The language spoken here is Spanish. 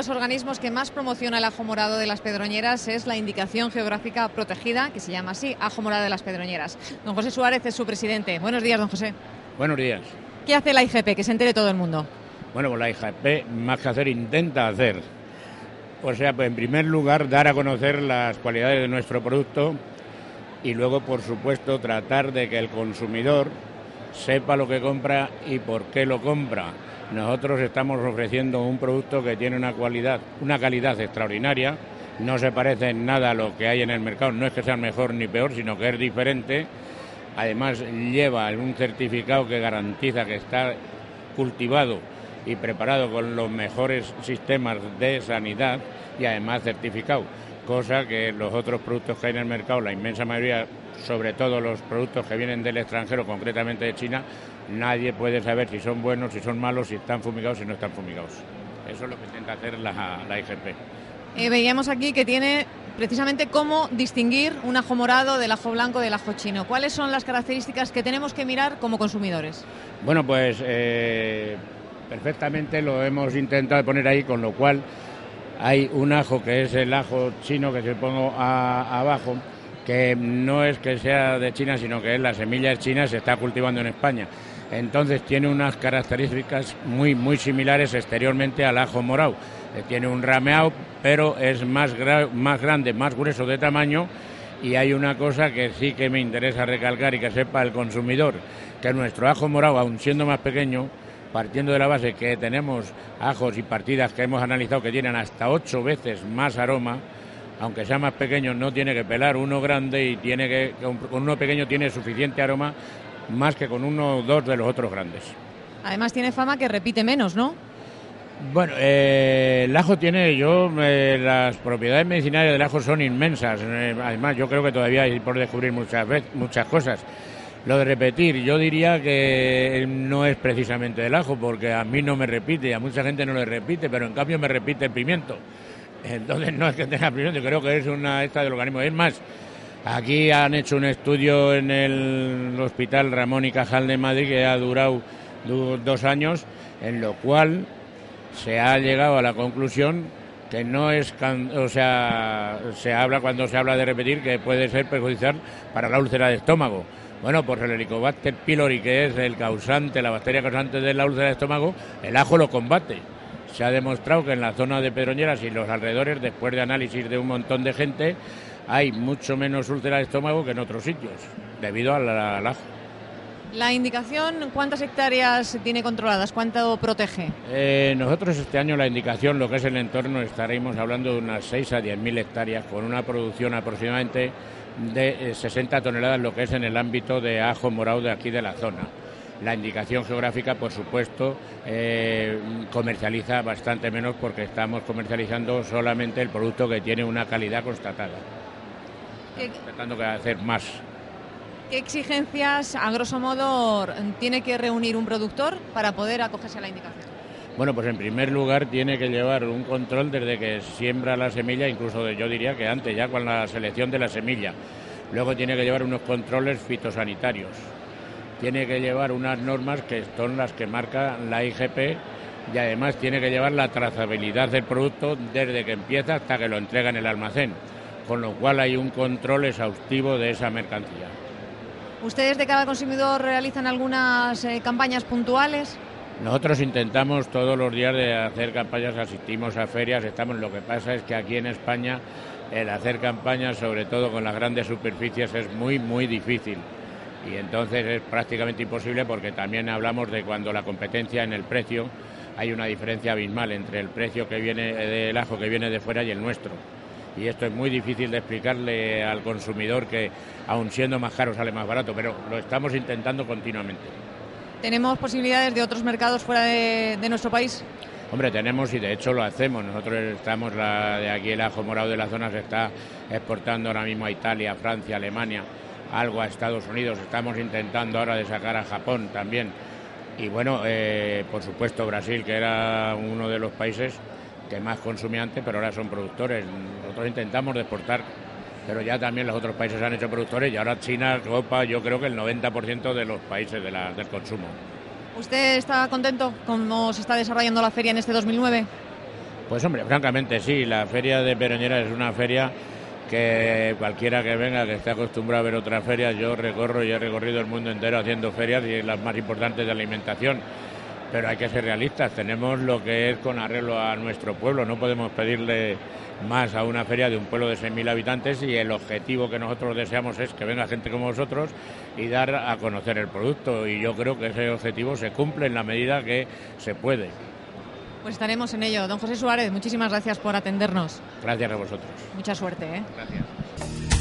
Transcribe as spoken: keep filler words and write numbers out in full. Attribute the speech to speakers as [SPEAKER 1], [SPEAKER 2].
[SPEAKER 1] los organismos que más promociona el ajo morado de las Pedroñeras es la Indicación Geográfica Protegida, que se llama así, Ajo Morado de las Pedroñeras. Don José Suárez es su presidente. Buenos días, don José.
[SPEAKER 2] Buenos días.
[SPEAKER 1] ¿Qué hace la I G P? Que se entere todo el mundo.
[SPEAKER 2] Bueno, pues la I G P, más que hacer, intenta hacer. O sea, pues en primer lugar, dar a conocer las cualidades de nuestro producto y luego, por supuesto, tratar de que el consumidor sepa lo que compra y por qué lo compra. Nosotros estamos ofreciendo un producto que tiene una cualidad, una calidad extraordinaria, no se parece en nada a lo que hay en el mercado, no es que sea mejor ni peor, sino que es diferente. Además lleva un certificado que garantiza que está cultivado y preparado con los mejores sistemas de sanidad y además certificado, cosa que los otros productos que hay en el mercado, la inmensa mayoría, sobre todo los productos que vienen del extranjero, concretamente de China, nadie puede saber si son buenos, si son malos, si están fumigados, si no están fumigados. Eso es lo que intenta hacer la, la I G P.
[SPEAKER 1] Eh, veíamos aquí que tiene precisamente cómo distinguir un ajo morado del ajo blanco del ajo chino. ¿Cuáles son las características que tenemos que mirar como consumidores?
[SPEAKER 2] Bueno, pues eh, perfectamente lo hemos intentado poner ahí, con lo cual hay un ajo que es el ajo chino que se pongo a, abajo, que no es que sea de China, sino que es la semilla china, se está cultivando en España. Entonces tiene unas características muy muy similares exteriormente al ajo morado. Eh, tiene un rameado, pero es más, gra- más grande, más grueso de tamaño, y hay una cosa que sí que me interesa recalcar y que sepa el consumidor, que nuestro ajo morado, aun siendo más pequeño, partiendo de la base que tenemos ajos y partidas que hemos analizado que tienen hasta ocho veces más aroma, aunque sea más pequeño, no tiene que pelar uno grande y tiene que con uno pequeño tiene suficiente aroma más que con uno o dos de los otros grandes.
[SPEAKER 1] Además tiene fama que repite menos, ¿no?
[SPEAKER 2] Bueno, eh, el ajo tiene, yo, eh, las propiedades medicinales del ajo son inmensas. Eh, además, yo creo que todavía hay por descubrir muchas veces, muchas cosas. Lo de repetir, yo diría que no es precisamente del ajo, porque a mí no me repite y a mucha gente no le repite, pero en cambio me repite el pimiento. Entonces no es que tenga pimiento, creo que es una esta del organismo. Es más, aquí han hecho un estudio en el Hospital Ramón y Cajal de Madrid que ha durado do, dos años, en lo cual se ha llegado a la conclusión que no es, can, o sea, se habla cuando se habla de repetir que puede ser perjudicial para la úlcera de estómago. Bueno, pues el Helicobacter pylori, que es el causante, la bacteria causante de la úlcera de estómago, el ajo lo combate. Se ha demostrado que en la zona de Pedroñeras y los alrededores, después de análisis de un montón de gente, hay mucho menos úlcera de estómago que en otros sitios, debido al, al ajo.
[SPEAKER 1] La indicación, ¿cuántas hectáreas tiene controladas? ¿Cuánto protege?
[SPEAKER 2] Eh, nosotros este año la indicación, lo que es el entorno, estaremos hablando de unas seis a diez mil hectáreas, con una producción aproximadamente de sesenta toneladas, lo que es en el ámbito de ajo morado de aquí de la zona. La indicación geográfica, por supuesto, eh, comercializa bastante menos porque estamos comercializando solamente el producto que tiene una calidad constatada. Estamos tratando de hacer más.
[SPEAKER 1] ¿Qué exigencias, a grosso modo, tiene que reunir un productor para poder acogerse a la indicación?
[SPEAKER 2] Bueno, pues en primer lugar tiene que llevar un control desde que siembra la semilla, incluso yo diría que antes, ya con la selección de la semilla. Luego tiene que llevar unos controles fitosanitarios. Tiene que llevar unas normas que son las que marca la I G P y además tiene que llevar la trazabilidad del producto desde que empieza hasta que lo entrega en el almacén, con lo cual hay un control exhaustivo de esa mercancía.
[SPEAKER 1] ¿Ustedes de cada consumidor realizan algunas eh, campañas puntuales?
[SPEAKER 2] Nosotros intentamos todos los días de hacer campañas, asistimos a ferias, estamos. Lo que pasa es que aquí en España el hacer campañas, sobre todo con las grandes superficies, es muy, muy difícil. Y entonces es prácticamente imposible porque también hablamos de cuando la competencia en el precio, hay una diferencia abismal entre el precio que viene del ajo que viene de fuera y el nuestro. Y esto es muy difícil de explicarle al consumidor que, aun siendo más caro, sale más barato, pero lo estamos intentando continuamente.
[SPEAKER 1] ¿Tenemos posibilidades de otros mercados fuera de, de nuestro país?
[SPEAKER 2] Hombre, tenemos y de hecho lo hacemos. Nosotros estamos, la, de aquí el ajo morado de la zona se está exportando ahora mismo a Italia, Francia, Alemania, algo a Estados Unidos. Estamos intentando ahora de sacar a Japón también. Y bueno, eh, por supuesto Brasil, que era uno de los países que más consumía antes, pero ahora son productores. Nosotros intentamos de exportar, pero ya también los otros países han hecho productores y ahora China copa yo creo que el noventa por ciento de los países de la, del consumo.
[SPEAKER 1] ¿Usted está contento con cómo se está desarrollando la feria en este dos mil nueve?
[SPEAKER 2] Pues hombre, francamente sí, la feria de Pedroñeras es una feria que cualquiera que venga, que esté acostumbrado a ver otras ferias, yo recorro y he recorrido el mundo entero haciendo ferias y las más importantes de alimentación, pero hay que ser realistas, tenemos lo que es con arreglo a nuestro pueblo, no podemos pedirle más a una feria de un pueblo de seis mil habitantes y el objetivo que nosotros deseamos es que venga gente como vosotros y dar a conocer el producto, y yo creo que ese objetivo se cumple en la medida que se puede.
[SPEAKER 1] Pues estaremos en ello. Don José Suárez, muchísimas gracias por atendernos.
[SPEAKER 2] Gracias a vosotros.
[SPEAKER 1] Mucha suerte, ¿eh?
[SPEAKER 2] Gracias.